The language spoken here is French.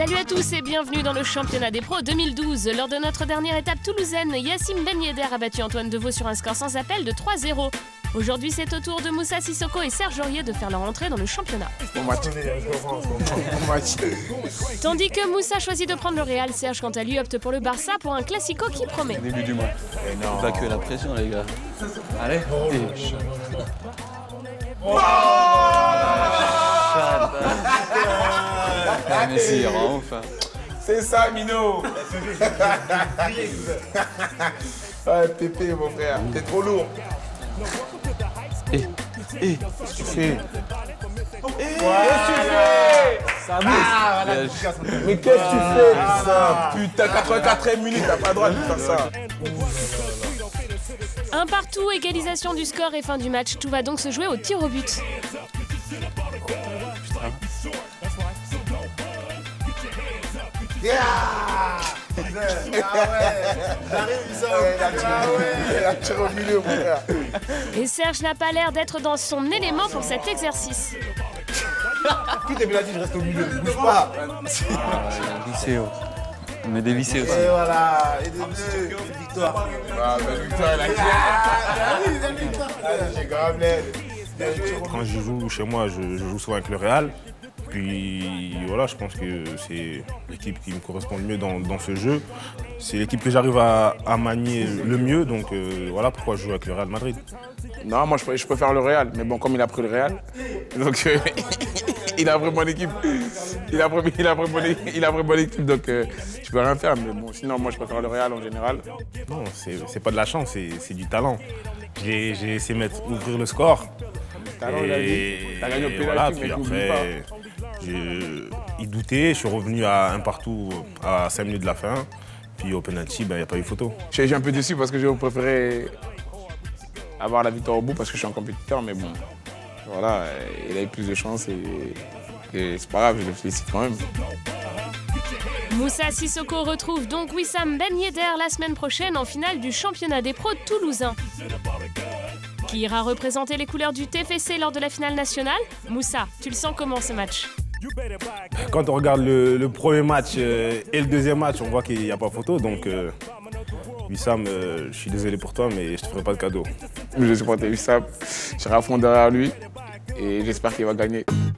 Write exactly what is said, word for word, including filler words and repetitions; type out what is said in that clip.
Salut à tous et bienvenue dans le championnat des pros deux mille douze. Lors de notre dernière étape toulousaine, Yacine Ben Yedder a battu Antoine Deveau sur un score sans appel de trois zéro. Aujourd'hui, c'est au tour de Moussa Sissoko et Serge Aurier de faire leur entrée dans le championnat. Bon match. Bon match. Tandis que Moussa choisit de prendre le Real, Serge quant à lui opte pour le Barça pour un classico qui promet. Début du mois. On va que la pression les gars. Allez. Oh, oh ah, mais si, enfin. C'est ça, Mino. Ah, Pépé, mon frère, t'es trop lourd. Eh, eh, qu'est-ce que tu fais? Eh, ouais. Ça ah, voilà. Mais qu'est-ce que tu fais, ça? Putain, quatre-vingt-quatrième minute, t'as pas le droit de faire ça. Un partout, égalisation du score et fin du match. Tout va donc se jouer au tir au but. Yeah! Ah ouais! J'arrive, ça! Il a tiré au milieu, mon frère. Et Serge n'a pas l'air d'être dans son élément pour cet exercice. Qui t'a dit je reste au milieu? Bouge pas! Ah, vissé, oh. On met des vissés aussi. Et voilà! Et des bleus! Victoire! Ah, belle victoire, elle a tiré! Ah oui, belle victoire! J'ai grave l'aide! Quand je joue chez moi, je, je joue souvent avec le Real. Puis voilà, je pense que c'est l'équipe qui me correspond le mieux dans, dans ce jeu. C'est l'équipe que j'arrive à, à manier le mieux, donc euh, voilà pourquoi je joue avec le Real Madrid. Non, moi je, je préfère le Real, mais bon, comme il a pris le Real, donc euh, il a vraiment l'équipe. Il a pris, il a pris, bonne, il a pris bonne équipe, donc euh, je peux rien faire. Mais bon, sinon, moi je préfère le Real en général. Non, c'est pas de la chance, c'est du talent. J'ai essayé de mettre, ouvrir le score. Talent, et, t'as gagné au pénalty, voilà, puis après, il doutait, je suis revenu à un partout à cinq minutes de la fin. Puis au penalty, il ben, n'y a pas eu photo. Je suis un peu déçu parce que j'aurais préféré avoir la victoire au bout parce que je suis un compétiteur, mais bon, voilà, il a eu plus de chance et, et c'est pas grave, je le félicite quand même. Moussa Sissoko retrouve donc Wissam Ben Yedder la semaine prochaine en finale du championnat des pros toulousains. Qui ira représenter les couleurs du T F C lors de la finale nationale? Moussa, tu le sens comment ce match? Quand on regarde le, le premier match euh, et le deuxième match, on voit qu'il n'y a pas photo. Donc, euh, Wissam, euh, je suis désolé pour toi, mais je te ferai pas de cadeau. Je supporte Wissam, je serai à fond derrière lui et j'espère qu'il va gagner.